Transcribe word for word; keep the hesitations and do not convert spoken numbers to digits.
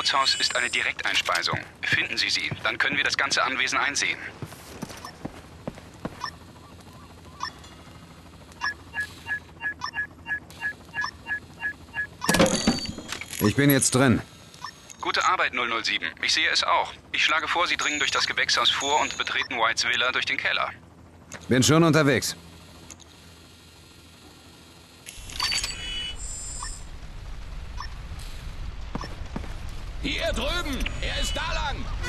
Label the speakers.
Speaker 1: Bootshaus ist eine Direkteinspeisung. Finden Sie sie, dann können wir das ganze Anwesen einsehen.
Speaker 2: Ich bin jetzt drin.
Speaker 1: Gute Arbeit, null null sieben. Ich sehe es auch. Ich schlage vor, Sie dringen durch das Gewächshaus vor und betreten Whites Villa durch den Keller.
Speaker 2: Bin schon unterwegs.
Speaker 3: Hier drüben! Er ist da lang!